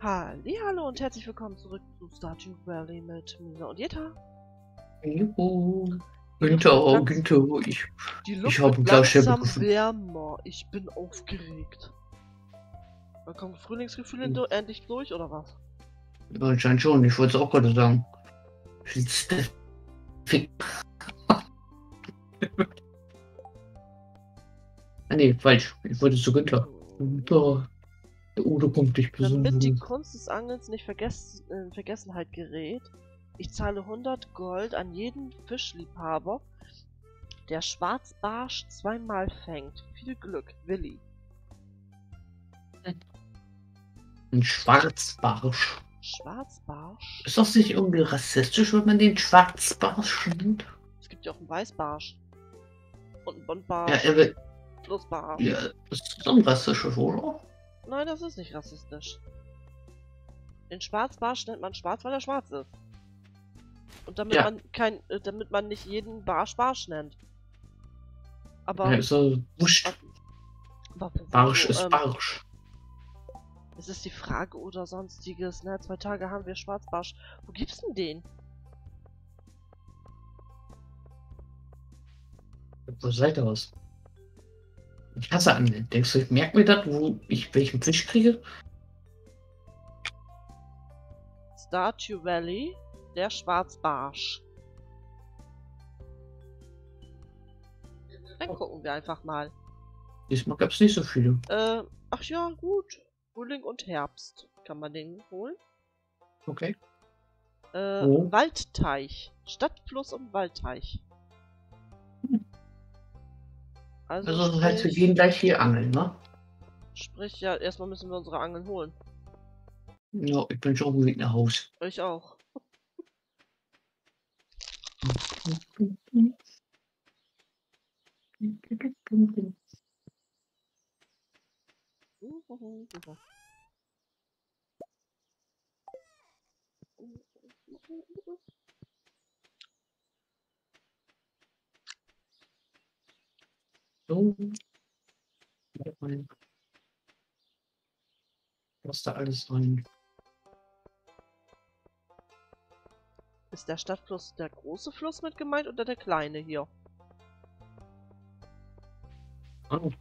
Hallo und herzlich willkommen zurück zu Stardew Valley mit Misa und Jetta. Juhu. Die Luft wird Günther, Die ich Luft habe wird einen Glasschärfe langsam gefunden. wärmer. Ich bin aufgeregt. Dann kommen Frühlingsgefühle endlich durch, oder was? Ja, anscheinend schon, ich wollte es auch gerade sagen. Nee, falsch. Ich wollte zu Günther. Günther, der Udo kommt dich Damit die besuchen. Kunst des Angelns nicht in Vergessenheit gerät, ich zahle 100 Gold an jeden Fischliebhaber, der Schwarzbarsch zweimal fängt. Viel Glück, Willi. Ein Schwarzbarsch. Schwarzbarsch? Ist das nicht irgendwie rassistisch, wenn man den Schwarzbarsch nennt? Es gibt ja auch einen Weißbarsch. Und einen Ja, Buntbarsch. Flussbarsch. ja, das ist ein rassistisches, oder? Nein, das ist nicht rassistisch. Den Schwarzbarsch nennt man schwarz, weil er schwarz ist. Und damit Ja. damit man nicht jeden Barsch Barsch nennt. Aber, Ja, ist so wurscht. Barsch ist Barsch. es ist die Frage oder sonstiges, ne? 2 Tage haben wir Schwarzbarsch. Wo gibt's denn den? Wo seid ihr was? Ich hasse Angeln. Denkst du, ich merke mir das, wo ich welchen Fisch kriege? Stardew Valley, der Schwarzbarsch. Dann gucken wir einfach mal. Diesmal gab es nicht so viele. Ach ja, gut. Frühling und Herbst. Kann man den holen? Okay. Waldteich. Stadtfluss und Waldteich. Also das heißt, wir gehen gleich hier angeln, ne? Sprich, ja, erstmal müssen wir unsere Angeln holen. Ja, ich bin schon auf dem Weg nach Hause. Ich auch. So. Was da alles rein? Ist der Stadtfluss der große Fluss mit gemeint oder der kleine hier? Oh.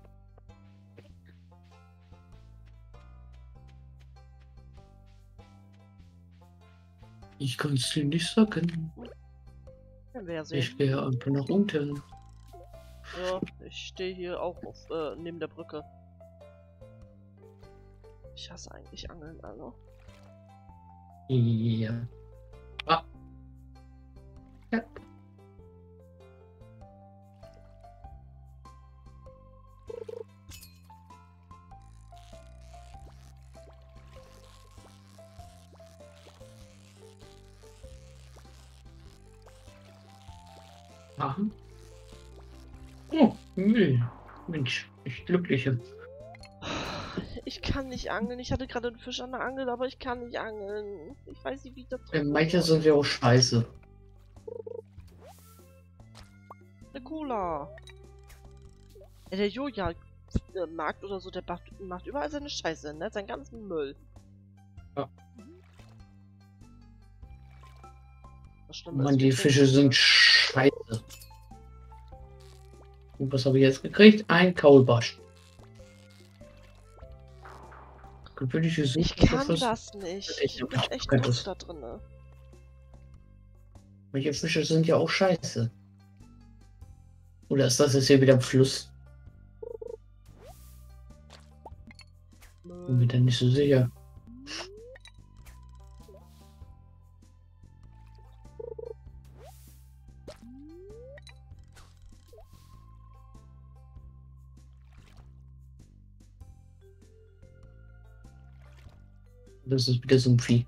Ich kann es dir nicht sagen. Werden wir ja sehen. Ich gehe einfach nach unten. Ja, ich stehe hier auch auf, neben der Brücke. Ich hasse eigentlich Angeln, also. Ja. Ah. Ja. Aha. Oh, nee. Mensch, ich glückliche. Ich kann nicht angeln. Ich hatte gerade einen Fisch an der Angel, aber ich kann nicht angeln. Ich weiß nicht, wie ich das tue. Manche sind ja auch scheiße. Eine Cola. Ja, der Joja Markt oder so, der macht überall seine Scheiße, ne? Seinen ganzen Müll. Ja. Das Schlimme Mann, ist, die Fische sind scheiße. Und was habe ich jetzt gekriegt? Ein Kaulbarsch. Gewöhnliche Suche. Ich kann das nicht. Ich bin echt doof da drin. Manche Fische sind ja auch scheiße. Oder ist das jetzt hier wieder im Fluss? Bin mir da nicht so sicher. Das ist wieder so ein Vieh.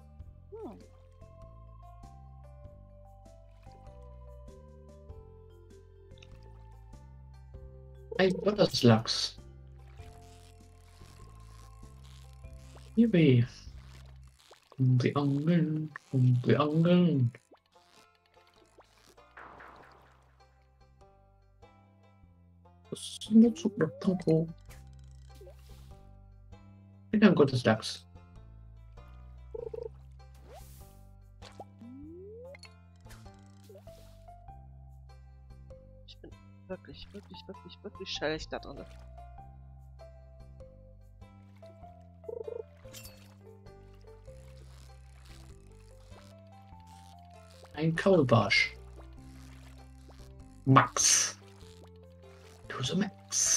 Ein Gotteslachs. Yippie. Kommen wir angeln, kommen wir angeln. Das ist ein Zug nach Tanko. Wieder ein Gotteslachs. wirklich, wirklich, wirklich, wirklich schlecht da drin. Ein Kaulbarsch. Max. Du so Max.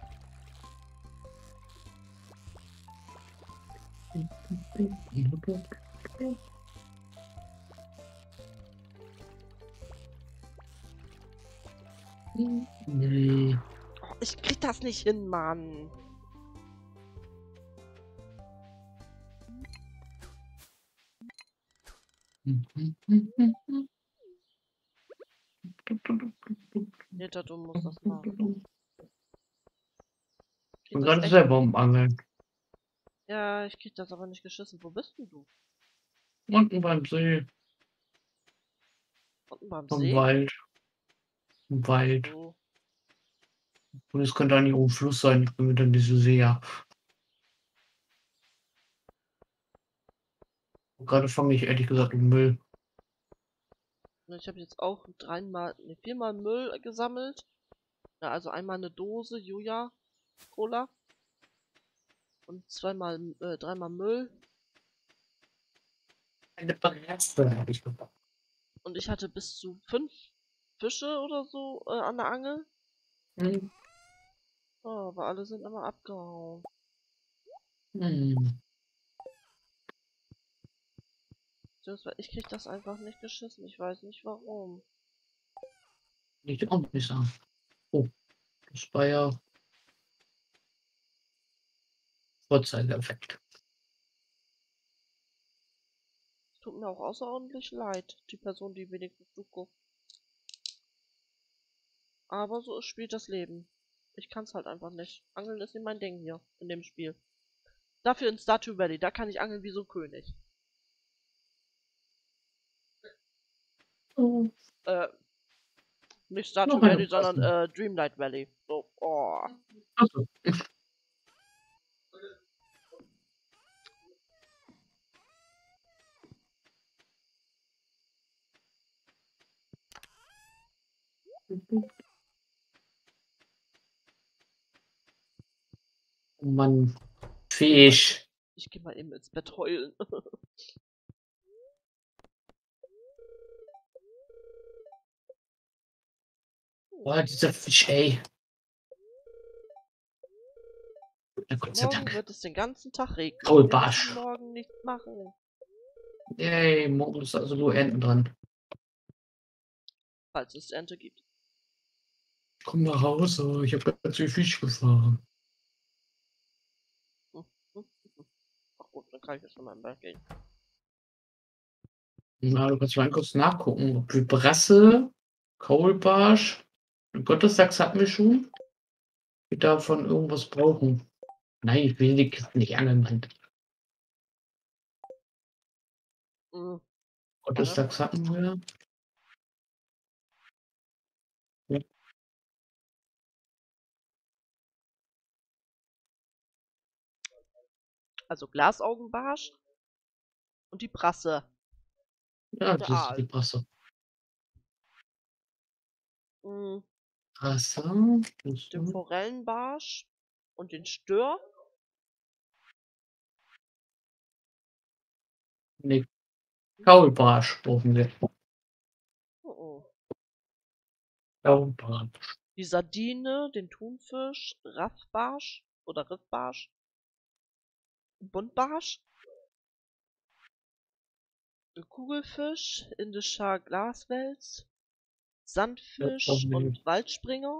Nee. Oh, ich krieg das nicht hin, Mann. Neta, du musst das machen. Ich bin gerade selber am Angeln. Ja, ich krieg das aber nicht geschissen. Wo bist denn du? Unten beim See. Unten beim Am See? Wald. Im Wald. Oh. Und es könnte eigentlich auch ein Fluss sein. Ich bin wieder in diese See, ja. Und gerade fange ich ehrlich gesagt um Müll. Ich habe jetzt auch viermal Müll gesammelt. Ja, also einmal eine Dose Juja Cola und dreimal Müll. Eine Bremse habe ich gemacht. Und ich hatte bis zu 5 Fische oder so an der Angel. Hm. Oh, aber alle sind immer abgehauen. Hm. Ich krieg das einfach nicht geschissen. Ich weiß nicht warum. Ich auch nicht sagen. Oh, das war ja Vorzeigeeffekt. Tut mir auch außerordentlich leid, die Person, die wenigstens zuguckt. Aber so spielt das Leben. Ich kann's halt einfach nicht. Angeln ist nicht mein Ding hier, in dem Spiel. Dafür in Stardew Valley, da kann ich angeln wie so ein König. Oh, Nicht noch Stardew eine Valley, sondern Tasse. Dreamlight Valley. So, oh. Achso. Oh Mann, Fisch. Ich geh mal eben ins Bett heulen. Boah, dieser Fisch, ey. Na Gott sei Morgen Dank. wird es den ganzen Tag regnen. Wir Kaulbarsch. müssen morgen nichts machen. Yay, morgen ist also nur Enten dran. Falls es Ente gibt. Ich komm nach Hause, ich habe ganz viel Fisch gefahren. Hm, hm, hm. Ach gut, dann kann ich jetzt schon mal im Bett gehen. Na, du kannst mal kurz nachgucken, ob wir Brasse, Kaulbarsch und Gottesdachs hatten wir schon. Wir davon irgendwas brauchen. Nein, ich will die Kisten nicht angeln, Mann. Mhm. Gottesdachs hatten wir. Ja. Also Glasaugenbarsch und die Brasse. Ja, Der das ist die Aal. Brasse. Mhm. Brasse. Den Forellenbarsch und den Stör. Ne, Kaulbarsch brauchen wir. Mhm. Kaulbarsch. Die Sardine, den Thunfisch, Raffbarsch oder Riffbarsch, Buntbarsch, den Kugelfisch, indischer Glaswels, Das Sandfisch brauchen wir und nicht. Waldspringer.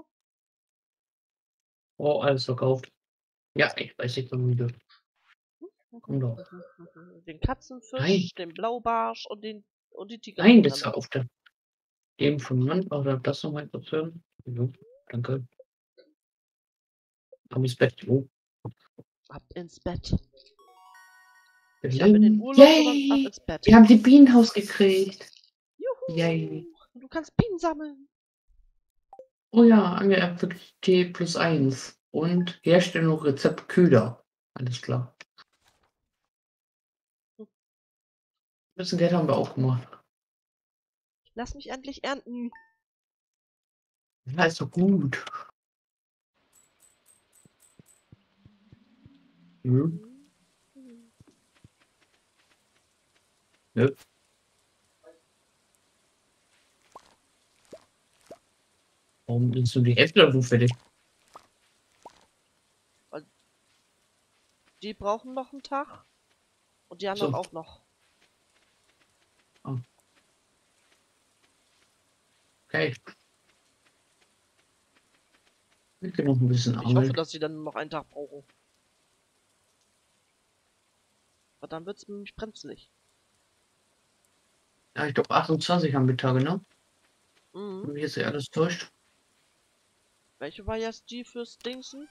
Oh, alles verkauft. Ja, ich weiß nicht, warum müde. Komm doch. Den Nein, Katzenfisch, den Blaubarsch und die nein, das Tigerforelle. war auf der dem von Mann. Oder das nochmal kurz hören. Jo, danke. Ab ins Bett. Jo. Ab ins Bett. Nicht ab in den Urlaub, sondern ab Yay! ins Bett. Wir haben die Bienenhaus gekriegt. Yay. Juhu! Du kannst Bienen sammeln. Oh ja, Angelerbt T+1. Und Herstellung Rezept Köder. Alles klar. Ein bisschen Geld haben wir auch gemacht. Lass mich endlich ernten. Ja, ist doch gut. Hm. Ja. Warum bist du die Hälfte davon fertig? Die brauchen noch einen Tag. Und die anderen So. auch noch. Ah. Okay. Ich kann noch ein bisschen Ich hoffe, angeln. dass sie dann nur noch einen Tag brauchen. Aber dann wird es nämlich brenzlig. Ja, ich glaube 28 haben wir Tage, ne? Mhm. Wenn mich jetzt nicht alles täuscht. Welche war jetzt die fürs Dingsen?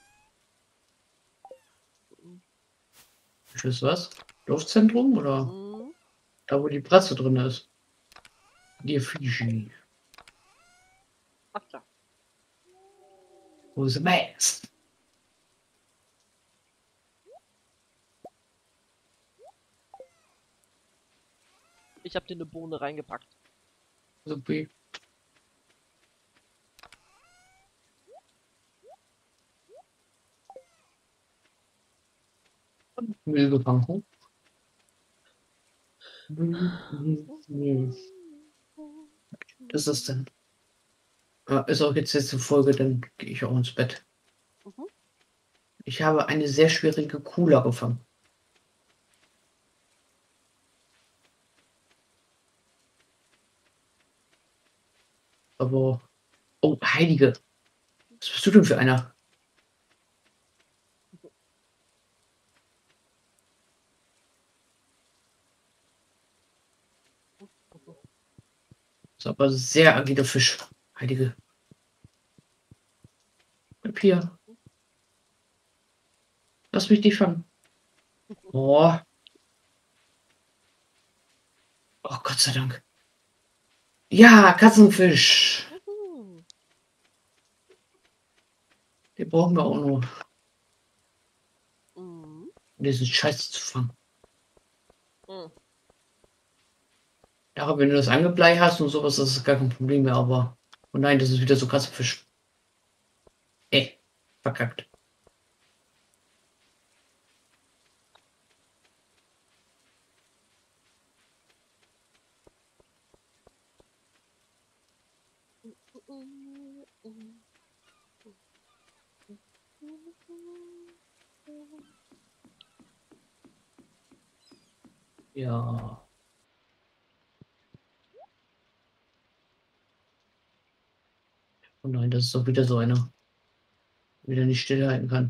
Fürs was? Dorfzentrum oder Mhm. da, wo die Presse drin ist? Die Fiji. Ach da. Wo ist Max? Ich habe dir eine Bohne reingepackt. Supi. Müll gefangen. Das ist dann. Ja, ist auch jetzt die Folge, dann gehe ich auch ins Bett. Mhm. Ich habe eine sehr schwierige Kula gefangen. Aber. Oh, Heilige. Was bist du denn für einer? Das ist aber ein sehr agiler Fisch. Heilige. Bleib hier. Lass mich nicht fangen. Oh. Oh, Gott sei Dank. Ja, Katzenfisch. Mhm. Den brauchen wir auch noch, Mhm. um diesen Scheiß zu fangen. Mhm. Ja, wenn du das Angeblei hast und sowas, das ist gar kein Problem mehr, aber. Oh nein, das ist wieder so Katzenfisch. Ey, verkackt. Ja. Oh nein, das ist doch wieder so einer. Wieder nicht stillhalten kann.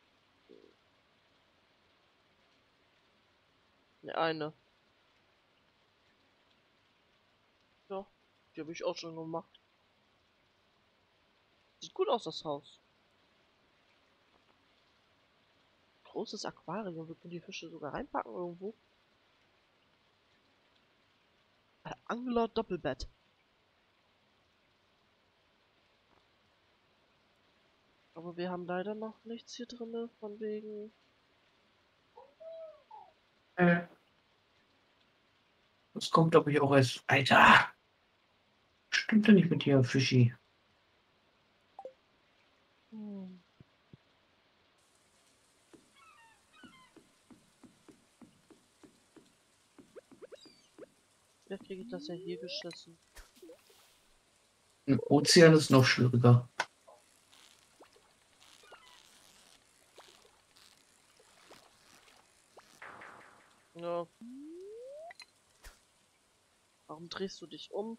Ne, eine. Ja, die habe ich auch schon gemacht. Sieht gut aus, das Haus. Großes Aquarium. Wir können die Fische sogar reinpacken irgendwo. Angler Doppelbett. Aber wir haben leider noch nichts hier drin, von wegen. Das kommt, glaube ich, auch als. Alter! Stimmt ja nicht mit dir, Fischi. Hm. Vielleicht kriege ich das ja hier geschissen. Im Ozean ist noch schwieriger. Ja. Warum drehst du dich um?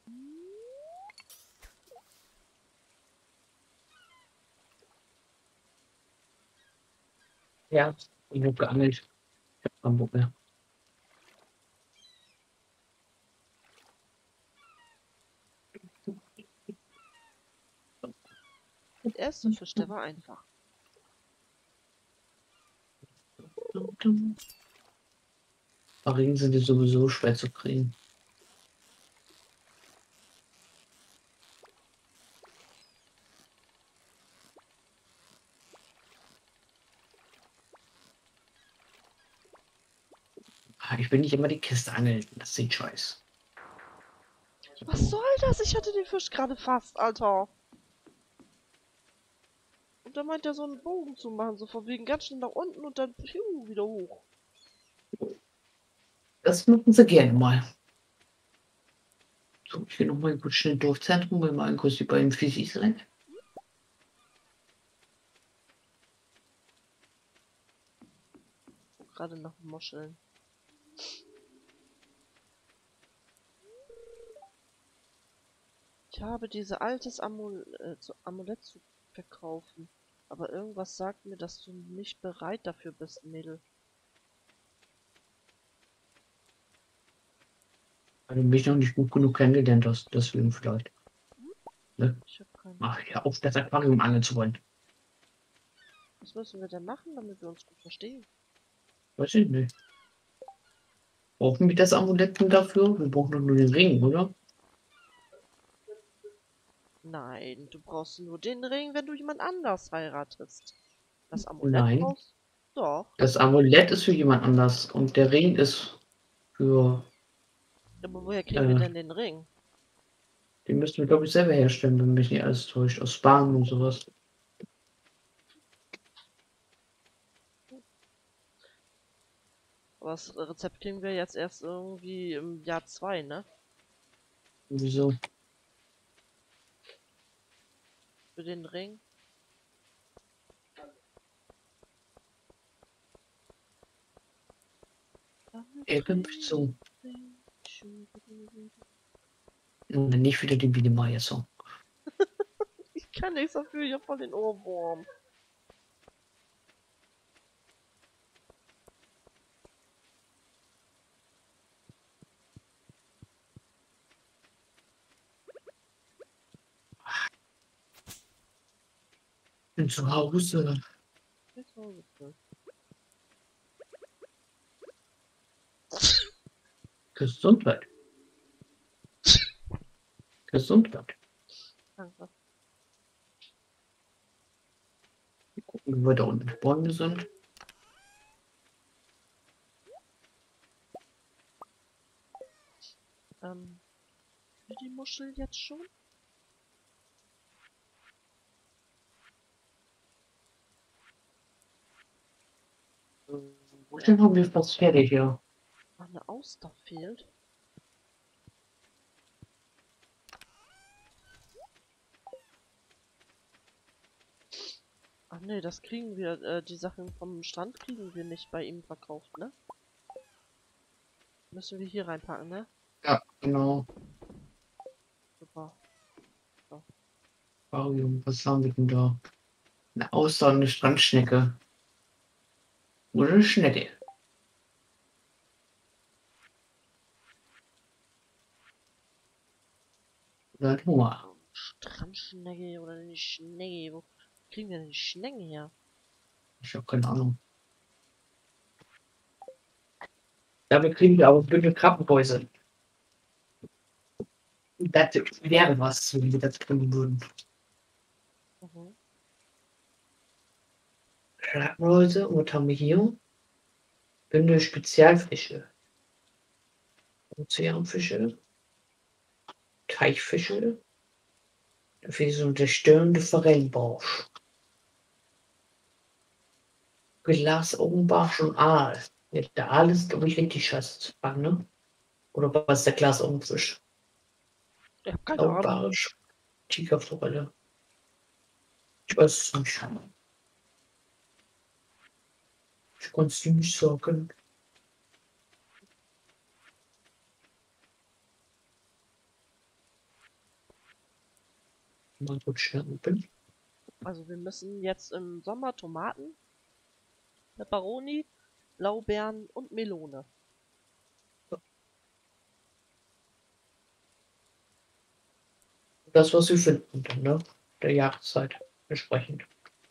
Ja. Ich habe geangelt. Ich habe keinen Bock mehr. Der erste Fisch, der war einfach. Barien sind die sowieso schwer zu kriegen. Ich will nicht immer die Kiste angeln. Das sieht scheiße. Was soll das? Ich hatte den Fisch gerade fast, Alter. da meint er so einen Bogen zu machen, so von wegen ganz schnell nach unten und dann wieder hoch. Das machen sie gerne mal. So, ich gehe noch mal kurz schnell Dorfzentrum, weil mal kurz die beiden Physis rein. Gerade nach Muscheln. Ich habe diese altes Amulett zu verkaufen. Aber irgendwas sagt mir, dass du nicht bereit dafür bist, Mädel. Weil du mich noch nicht gut genug kennengelernt hast, deswegen vielleicht. Ne? Ich habe keinen. Mach ja auf, das Aquarium angeln zu wollen. Was müssen wir denn machen, damit wir uns gut verstehen? Weiß ich nicht. Brauchen wir das Amulett denn dafür? Wir brauchen doch nur den Ring, oder? Nein, du brauchst nur den Ring, wenn du jemand anders heiratest. Das Amulett Nein. brauchst du doch. Das Amulett ist für jemand anders und der Ring ist für. Aber woher kriegen wir denn den Ring? Den müssen wir, glaube ich, selber herstellen, wenn mich nicht alles täuscht. Aus Span und sowas. Aber das Rezept kriegen wir jetzt erst irgendwie im Jahr 2, ne? Wieso? Für den Ring. Irgendwie so. Und dann nicht wieder den Biene Meier Song. Ich kann nichts dafür, ich hab voll den Ohrwurm. Bin zu Hause. Jetzt mal bitte. Gesundheit. Gesundheit. Danke. Gucken, wie wir da unten Bäume sind. Wie die Muschel jetzt schon? Muscheln haben wir fast fertig, ja. Ach, eine Auster fehlt. Ach nee, das kriegen wir, die Sachen vom Strand kriegen wir nicht bei ihm verkauft, ne? Müssen wir hier reinpacken, ne? Ja, genau. Super. Aquarium, was haben wir denn da? Eine Auster und eine Strandschnecke. Oder eine Schnecke. Oder ein Hummer. Strandschnecke oder eine Schnecke. Wo kriegen wir denn die Schnecken her? Ich habe keine Ahnung. Damit kriegen wir aber Bündel Krabbenbäuse. Das wäre was, wenn wir das kriegen würden. Mhm. Krabbenbäuse, und was haben wir hier? Bündel Spezialfische. Ozeanfische. Teichfische. Dafür so der störende Forellenbarsch. Glasaugenbarsch und Aal. Ja, der Aal ist, glaube ich, richtig scheiße zu fangen, ne? Oder was ist der Glasaugenfisch? Ich hab keine Ahnung. Blaubarsch. Tigerforelle. Ich weiß es nicht. Ich konnte es dir nicht sagen. Mal kurz schnell oben. Also wir müssen jetzt im Sommer Tomaten, Peperoni, Blaubeeren und Melone. Das, was wir finden, dann, ne? Der Jahreszeit entsprechend.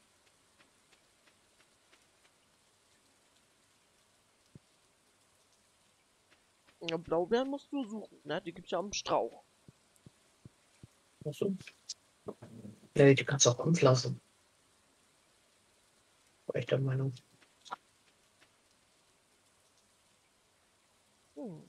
Ja, Blaubeeren musst du suchen, ne? Die gibt's ja am Strauch. Achso. Nee, die kannst du auch anpflanzen. War ich der Meinung. Hm.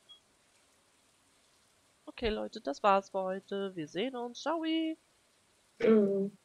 Okay, Leute, das war's für heute. Wir sehen uns. Ciao! Tschö.